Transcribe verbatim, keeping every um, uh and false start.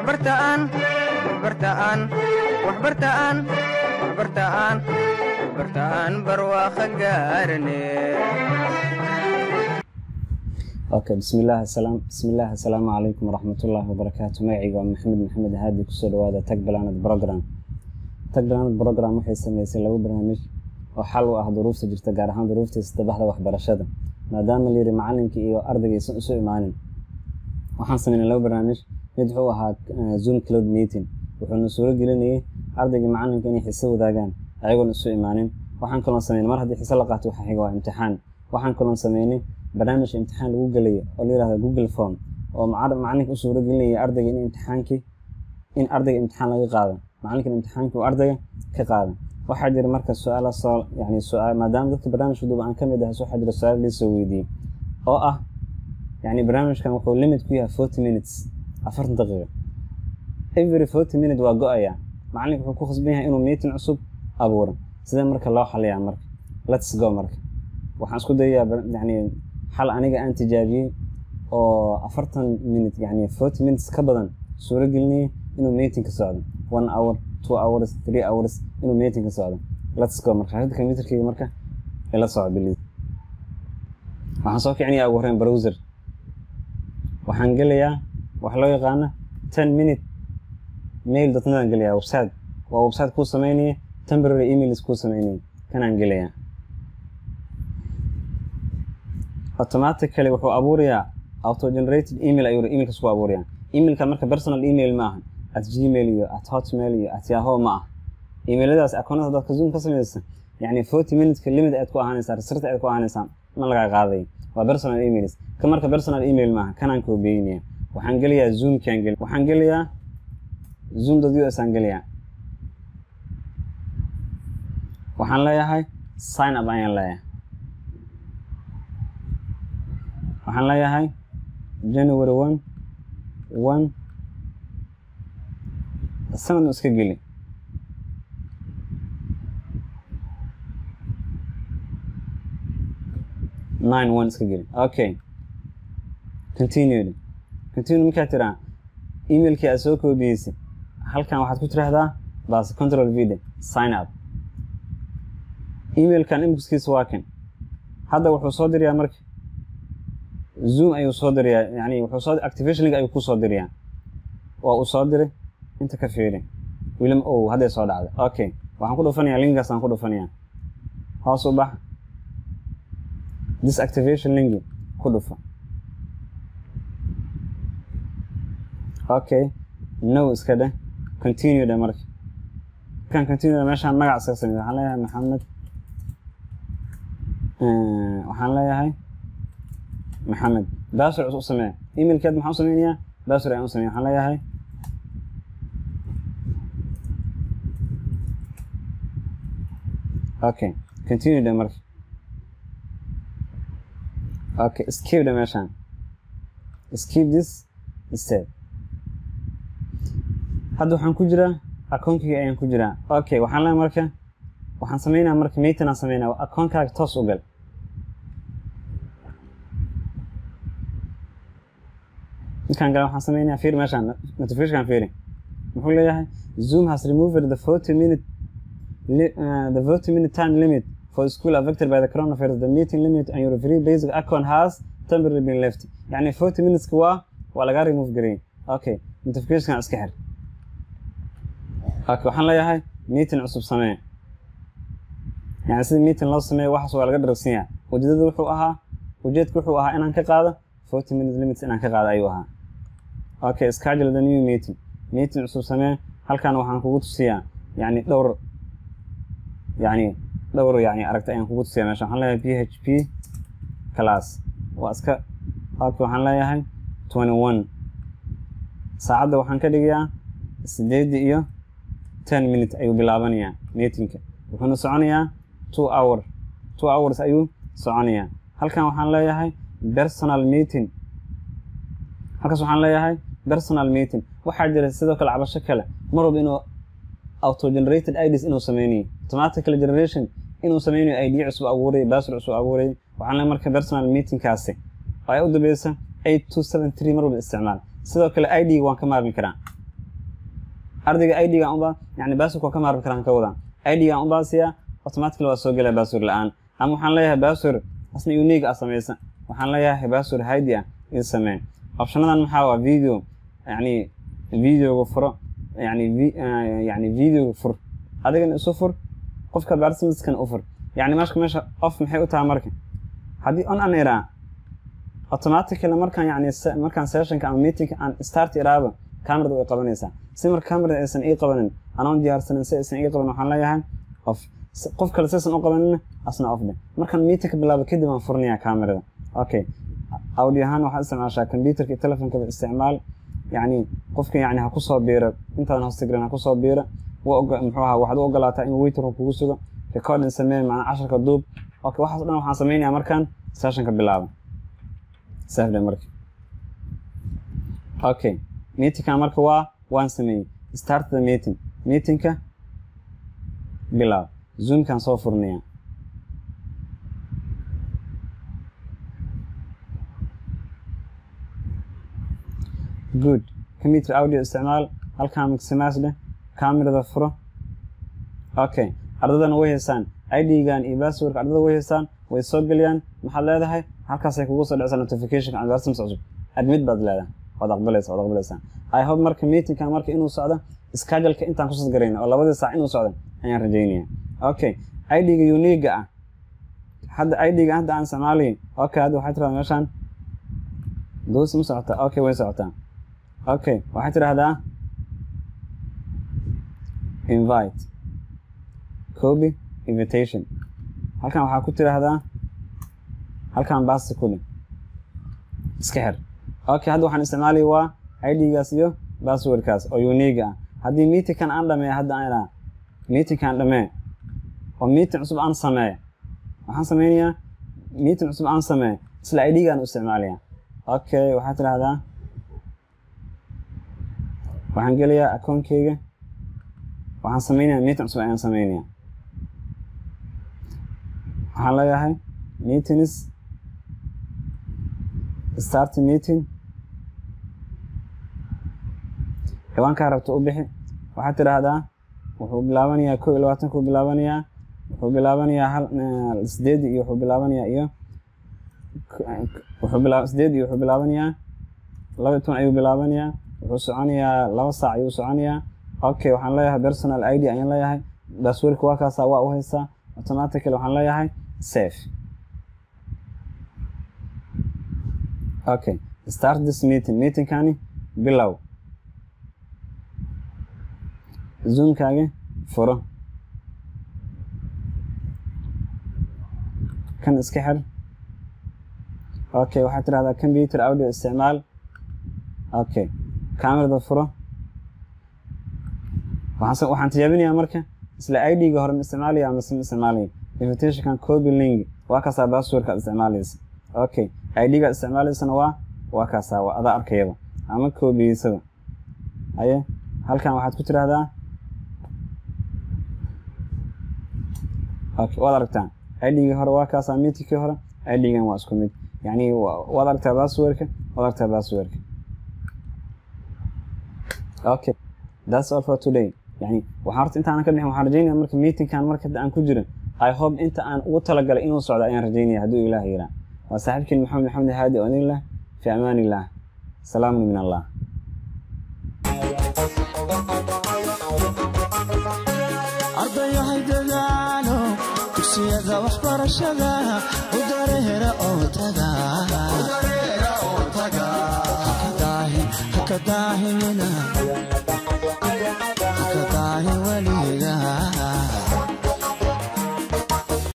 waxbartaan waxbartaan waxbartaan waxbartaan waxbartaan barwaaqo gaarne Okay, bismillah assalam bismillah assalamu alaykum warahmatullahi wabarakatuh. Magacayga waa Maxamed Maxamed Haadi ku soo dhawaada Tag Planet Program. Tag Planet Program waxay sameysay laba barnaamij oo xal u ah duruufta jirta gaar ahaan duruufta saddexda waxbarashada. Maadaama la yiri macalinka iyo ardayga isu isu imaanin. Waxaan sameynay laba barnaamij mid wuxuu ahaa Zoom Cloud Meeting. Wuxuuna suuro gelinayay ardayga macalinka inay xiso wadaagaan ayagoon isu imaanin. Waxaan kaloo sameynay mar haddii xiso la qaato waxa xiga waa imtixaan. Waxaan kaloo sameynay barnaamij imtixaan lagu galayo oo la yiraahdo Google Form oo macalinka u suuro gelinaya ardayga in imtixaankii in ardayga imtixaan laga qaado macalinka imtixaanka uu ardayga ka qaado waxa jira marka su'aalo soo yani su'aal maadaama dadka barnaamijka duuba aan kamid ahay waxa jira su'aal la soo weydiiyay oo ah yani barnaamijkan wuxuu limit ku yahay forty minutes afartan daqiiqo every forty minutes waa go'aya macalinka wuxuu ku khasban yahay inuu meeting cusub abuuro sida marka loo xaliyaa marka let's go marka waxaan isku dayaa yani xal aniga aan tijaabiyay oo afartan minutes yani forty minutes ka badan suuro gelinay inuu meeting ka socdo one hour two hours three hours inuu meeting ka socdo let's go marka hadda computerkayga marka ila socdo bilid waxaan soo kicinayaa ugu horreyn browser waxaan gelayaa wax loo yaqaano ten minute mail dot net aan gelayaa website waa website ku sameynaya temporary emails ku sameynaya kanaan gelayaa automatically wuxuu abuurayaa auto generated email ayuu email ka soo abuurayaa emailka marka personal email ma aha at gmail iyo at hotmail iyo at yahoo ma aha emailadaas akoonada dadka zoom ka sameeyay yani forty minutes ka limit aad ku ahaanaysaa research aad ku ahaanaysaa ma laga qaaday waa personal emails ka marka personal email ma aha kanaan ku beeyniya waxaan geliyaa zoom kan gel waxaan geliyaa zoom dot u s aan geliyaa waxaan leeyahay sign up ayaan leeyahay waxaan leeyahay January one one sanad iska geli nine one iska geli okay continue continue markaa tiraa emailkii aad soo koobiyeysa halkan waxaad ku tiraahdaa bas control v sign up emailkan inboxkiisa waa kan hadda wuxuu soo dirayaa marka zoom ayuu soo dirayaa yani wuxuu soo activation link ayuu ku soo dirayaa waa uu soo diray inta ka fiiri wiilam oo hadda soo dhacday okay waxaan ku dhufanayaa linkaas aan ku dhufanayaa hoos u bax this activation link ku dhufa okay no iska dhe continue dhe marka kan continue meeshaan magac iska sameeyo waxaan leeyahay maxamed ee waxaan leeyahay maxamed baasir u samee emailkeed maxaan u sameynayaa baasir ayaan u sameeyaa waxaan leeyahay okay continue dhe marka okay skip dhe meeshaan skip this step hadda waxaan ku jiraa akoonkayga ayaan ku jiraa okay waxaan leeyahay marka waxaan sameynayaa marka meeting aan sameynaa akoonkaaga toos u gal kan gaar waxaan sameeynaa fiir meeshaan notification fiir muxuu leeyahay Zoom has removed the forty minute uh, the forty minute time limit for school affected by the coronavirus. The meeting limit and your free basic account has temporarily been left. يعني forty minutes كوا ولا قاري remove green. Okay notification كان اسكحر. Okay waxaan leeyahay meeting cusub samee. يعني sida meeting loo sameeyo waxa soo laga darasiyaa. Ujeedadu wuxuu ahaa ujeedku wuxuu ahaa inaan ka qaado forty minute limit inaan ka qaado ayuu ahaa. Okay schedule the new meeting. Meeting cusub samee halkan waxaan kugu tusiyaa yani dhowr yani dhowr yani aragta ayaan kugu tusiyaa meesha waxaan leeyahay P H P class waa iska halka waxaan leeyahay twenty-one saacada waxaan ka dhigayaa sideed iyo ten minutes ayuu bilaabanayaa meetingka wuxuuna soconayaa two hour two hours ayuu soconayaa halkan waxaan leeyahay personal meeting halkaas waxaan leeyahay personal meeting waxa jira sidoo kale cabasho kale marwab inuu auto generated I Ds inuu sameeyo automatically generation inuu sameeyo I D cusub abuuray password cusub abuuray waxaan leeyahay marka personal meeting kaasi ay u dambeeysa eight two seven three marwab isticmaal sidoo kale I D waan ka maarmi karaa ardayga I D-ga unba yani password ka maarmi karaan ka wadaan I D-ga unba siya automatically waa soo galaa password la'aan ama waxaan leeyahay password asna unique ah sameeysan waxaan leeyahay password hide ah in samee optionadan maxaa waa video yani video furo yani yani video fur adigana isu fur qofka barsimskan u fur yani meesha meesha off maxay u tahay marka hadii on an era automatically markaan yani markaan sessionka ama meetingka aan start iraaba kamerada way qabanaysaa si marka kamerada aysan ii qabanin anaan diyaarsanin si aysan ii qaban waxaan leeyahay off qof kale saysan u qabanin asna off de markaan meetingka bilaabo kadib aan furnayaa kamerada okay audio ahaan waxaad isticmaashaa computerka telefonka isticmaal yani qofka yani ha ku soo biiro intaan Instagram ha ku soo biiro waa muxuu ahaa waxaad u ogolaataa in waiter kugu sugo recording samee macna casharka duub okay waxaas dhan waxaan sameynayaa markaan sessionka bilaabo safda marka okay meetingka marka waa waan sameeyay start the meeting meetingka bilaab zoom kan soo furnaya good computer audio isticmaal halkaan maximize leh kamerada furo okay ardadana way heesaan I D-gan iyo password ardada way heesaan way soo galiyaan maxaad leedahay halkaas ay kugu soo dhacaysaa notification aan barsim socdo admit baad leedahay wad aqbalaysaa wad aqbalaysaa I hope marka meetingkan marka inuu socdo schedule-ka intaan ku soo gareyno oo labadii saac inuu socdo ayaan rajaynayaa okay I D-ga unique ah hadda I D-ga hadda aan Soomaaliya okay hadda waxaad tiraahdaa meeshaan doos ma socota okay way socotaa okay waxaad tiraahdaa invite copy invitation halkan waxaa ku tiraahdaa halkan baas ku leh iska xir okay hadda waxaan isticmaalay waa I D-gaas iyo password-kaas oo unique ah haddii meeting-kan aan dhameeyo hadda aan ilaa meeting-kan dhamee oo meeting cusub aan sameeyo waxaan sameynayaa meeting cusub aan sameeyo isla I D-gaan u isticmaalayaa okay waxaad tiraahdaa waxaan gelayaa account-kayga waxaan sameynayaa meeting cusub ayaan sameynayaa waxaan leeyahay meetings start meeting ciwaankaa rabto u bixi waxaad tiraahdaa wuxuu bilaabanayaa kow iyo labaatan ku bilaabanayaa wuxuu bilaabanayaa hal sideed iyo wuxuu bilaabanayaa iyo wuxuu bilaab sideed iyo wuxuu bilaabanayaa laba iyo toban ayuu bilaabanayaa wuxuu soconayaa laba saac ayuu soconayaa okay waxaan leeyahay personal I D ayaan leeyahay passwordka waa kaasa waa u haysaa automatically waxaan leeyahay save okay start this meeting meeting kani bilow zoom kaaga furo kan iska xir okay waxaad tiraahdaa computer audio isticmaal okay kamerada furo waxaan waxaan tijaabinayaa marka isla I D-ga hore isticmaalayaa ama isticmaalaya invitation kan copy link waa kaasa password ka isticmaalaysa okay I D-ga isticmaalaysana waa waa kaasa waa ada arkayaba ama copy-isada aye halkan waxaad ku tiraahdaa okay waad aragtaan I D-ga hore waa kaasa meeting-kii hore I D-gan waa isku mid yani waad aragtaa password-ka waad aragtaa password-ka okay that's all for today يعني وحارت انت انا كبني waxaan rajeynaa marka meeting kan marka aan ku jiro I hope inta aan ugu talagalay inuu socdo ayaan rajeynaa haduu Ilaahay yiraahdo wa saaxiibkii Maxamed Maxamed Haadi oo ilaahay fi amaan illah salaamu min Allah ardayahay dagaalo dugsiyada waxbarashada u dareera oo taga u dareera oo taga hakadaahin hakadaahina